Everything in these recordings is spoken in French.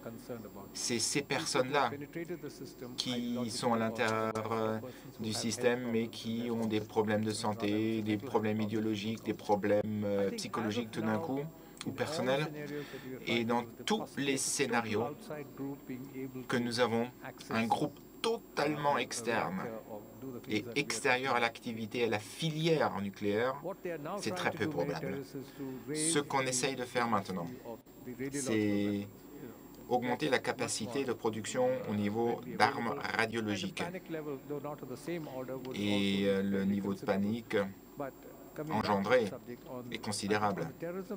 c'est ces personnes-là qui sont à l'intérieur du système, mais qui ont des problèmes de santé, des problèmes idéologiques, des problèmes psychologiques tout d'un coup, ou personnels. Et dans tous les scénarios que nous avons, un groupe totalement externe et extérieur à l'activité, à la filière nucléaire, c'est très peu probable. Ce qu'on essaye de faire maintenant, c'est augmenter la capacité de production au niveau d'armes radiologiques. Et le niveau de panique engendré est considérable.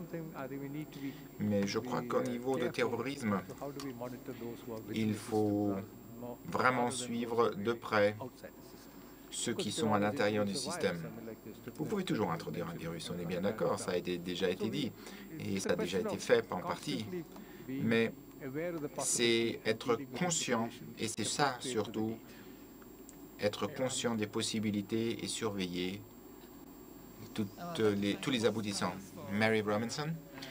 Mais je crois qu'au niveau de terrorisme, il faut vraiment suivre de près ceux qui sont à l'intérieur du système. Vous pouvez toujours introduire un virus, on est bien d'accord, ça a déjà été dit, et ça a déjà été fait en partie. Mais c'est être conscient, et c'est ça surtout, être conscient des possibilités et surveiller tous les aboutissants. Mary Robinson,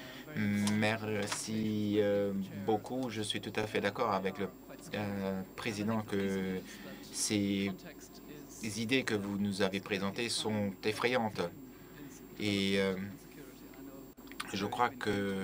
merci beaucoup. Je suis tout à fait d'accord avec le président que ces idées que vous nous avez présentées sont effrayantes. Et je crois que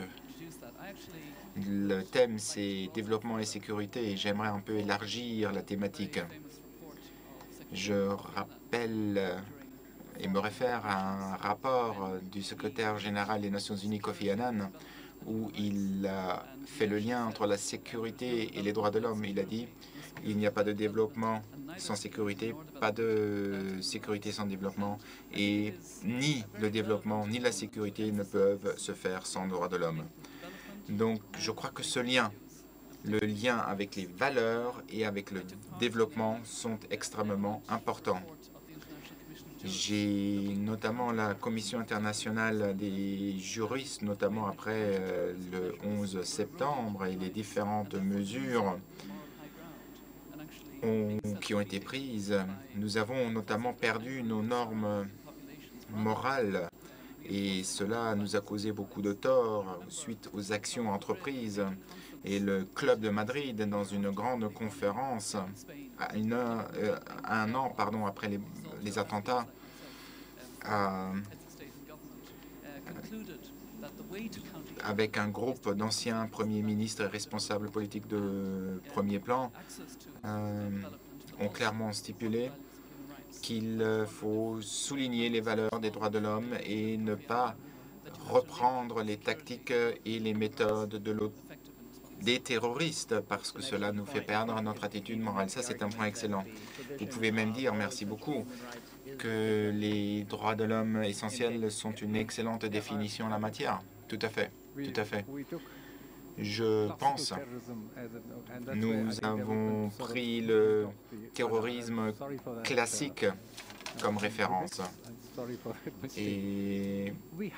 le thème, c'est développement et sécurité, et j'aimerais un peu élargir la thématique. Je rappelle et me réfère à un rapport du secrétaire général des Nations Unies, Kofi Annan, où il a fait le lien entre la sécurité et les droits de l'homme. Il a dit il n'y a pas de développement sans sécurité, pas de sécurité sans développement, et ni le développement ni la sécurité ne peuvent se faire sans droits de l'homme. Donc je crois que ce lien, le lien avec les valeurs et avec le développement sont extrêmement importants. J'ai notamment la Commission internationale des juristes, notamment après le 11 septembre et les différentes mesures qui ont été prises. Nous avons notamment perdu nos normes morales et cela nous a causé beaucoup de tort suite aux actions entreprises. Et le Club de Madrid, dans une grande conférence, un an après les attentats, avec un groupe d'anciens premiers ministres et responsables politiques de premier plan, ont clairement stipulé qu'il faut souligner les valeurs des droits de l'homme et ne pas reprendre les tactiques et les méthodes des terroristes, parce que cela nous fait perdre notre attitude morale. Ça, c'est un point excellent. Vous pouvez même dire, merci beaucoup, que les droits de l'homme essentiels sont une excellente définition en la matière. Tout à fait, tout à fait. Je pense, nous avons pris le terrorisme classique comme référence. Et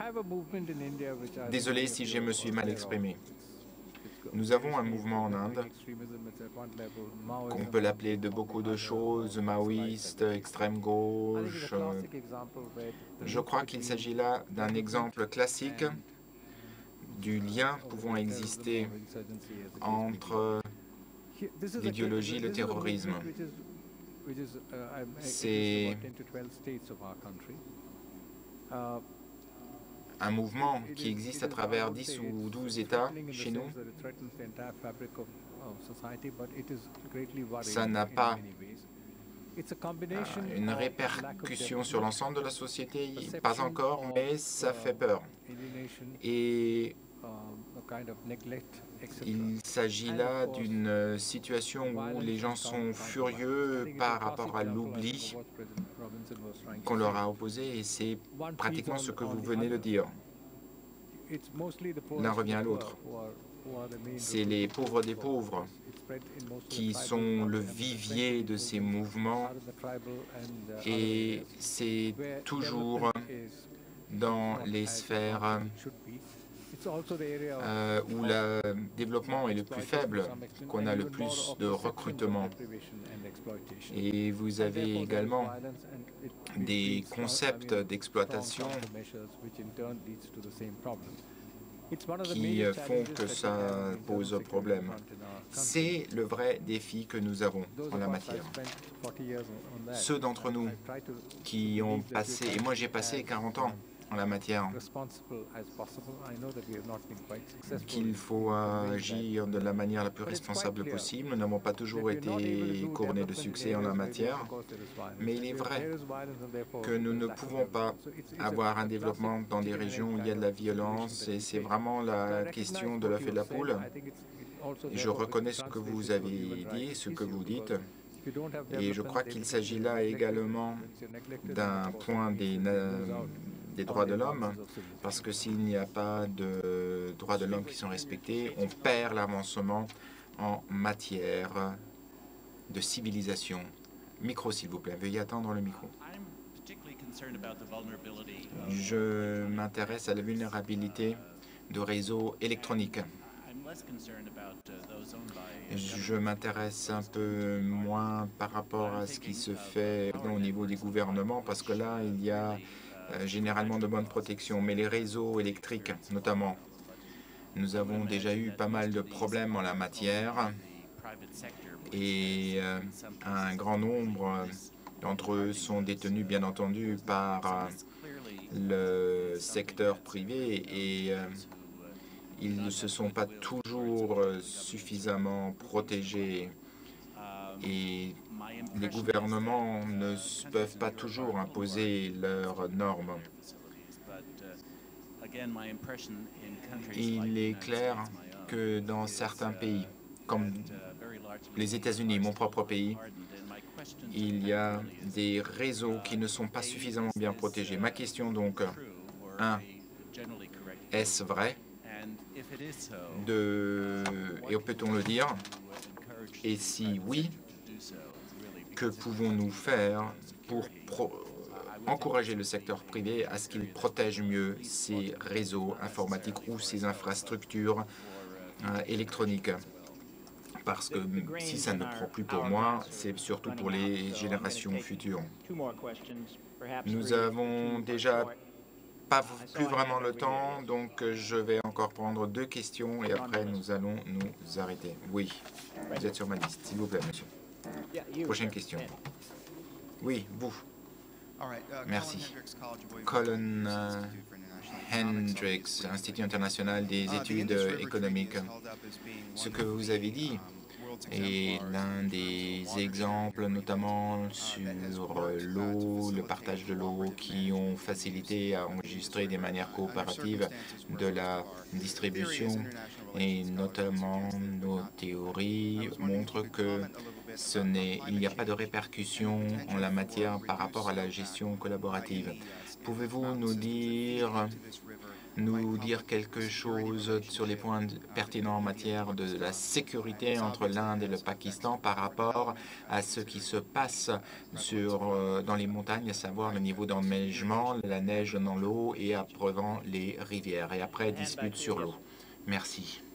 désolé si je me suis mal exprimé. Nous avons un mouvement en Inde, qu'on peut l'appeler de beaucoup de choses, maoïste, extrême gauche. Je crois qu'il s'agit là d'un exemple classique du lien pouvant exister entre l'idéologie et le terrorisme. C'est un mouvement qui existe à travers 10 ou 12 États chez nous. Ça n'a pas une répercussion sur l'ensemble de la société, pas encore, mais ça fait peur. Et il s'agit là d'une situation où les gens sont furieux par rapport à l'oubli qu'on leur a opposé, et c'est pratiquement ce que vous venez de dire. L'un revient à l'autre. C'est les pauvres des pauvres qui sont le vivier de ces mouvements, et c'est toujours dans les sphères où le développement est le plus faible qu'on a le plus de recrutement. Et vous avez également des concepts d'exploitation qui font que ça pose problème. C'est le vrai défi que nous avons en la matière. Ceux d'entre nous qui ont passé, et moi j'ai passé 40 ans en la matière, qu'il faut agir de la manière la plus responsable possible. Nous n'avons pas toujours été couronnés de succès en la matière, mais il est vrai que nous ne pouvons pas avoir un développement dans des régions où il y a de la violence, et c'est vraiment la question de l'œuf et de la poule. Je reconnais ce que vous avez dit, ce que vous dites, et je crois qu'il s'agit là également d'un point des droits de l'homme, parce que s'il n'y a pas de droits de l'homme qui sont respectés, on perd l'avancement en matière de civilisation. Micro, s'il vous plaît. Veuillez attendre le micro. Je m'intéresse à la vulnérabilité de réseaux électroniques. Je m'intéresse un peu moins par rapport à ce qui se fait au niveau des gouvernements, parce que là, il y a généralement de bonnes protections. Mais les réseaux électriques, notamment, nous avons déjà eu pas mal de problèmes en la matière, et un grand nombre d'entre eux sont détenus, bien entendu, par le secteur privé, et ils ne se sont pas toujours suffisamment protégés, et les gouvernements ne peuvent pas toujours imposer leurs normes. Il est clair que dans certains pays, comme les États-Unis, mon propre pays, il y a des réseaux qui ne sont pas suffisamment bien protégés. Ma question donc, 1, est-ce vrai? Et peut-on le dire? Et si oui, que pouvons-nous faire pour encourager le secteur privé à ce qu'il protège mieux ses réseaux informatiques ou ses infrastructures électroniques? Parce que si ça ne prend plus pour moi, c'est surtout pour les générations futures. Nous avons déjà plus vraiment le temps, donc je vais encore prendre 2 questions et après nous allons nous arrêter. Oui, vous êtes sur ma liste, s'il vous plaît, monsieur. Prochaine question. Oui, vous. Merci. Colin Hendricks, Institut international des études économiques. Ce que vous avez dit est l'un des exemples, notamment sur l'eau, le partage de l'eau, qui ont facilité à enregistrer de manière coopérative de la distribution, et notamment nos théories montrent que il n'y a pas de répercussions en la matière par rapport à la gestion collaborative. Pouvez-vous nous dire quelque chose sur les points pertinents en matière de la sécurité entre l'Inde et le Pakistan par rapport à ce qui se passe dans les montagnes, à savoir le niveau d'enneigement, la neige dans l'eau et après les rivières, et après dispute sur l'eau? Merci.